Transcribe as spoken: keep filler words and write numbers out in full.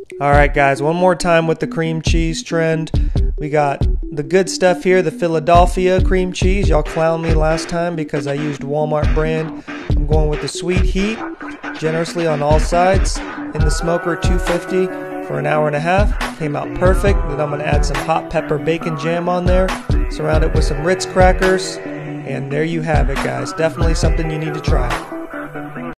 Alright guys, one more time with the cream cheese trend. We got the good stuff here, the Philadelphia cream cheese. Y'all clowned me last time because I used Walmart brand. I'm going with the sweet heat, generously on all sides, in the smoker two fifty for an hour and a half. Came out perfect. Then I'm going to add some hot pepper bacon jam on there, surround it with some Ritz crackers, and there you have it guys. Definitely something you need to try.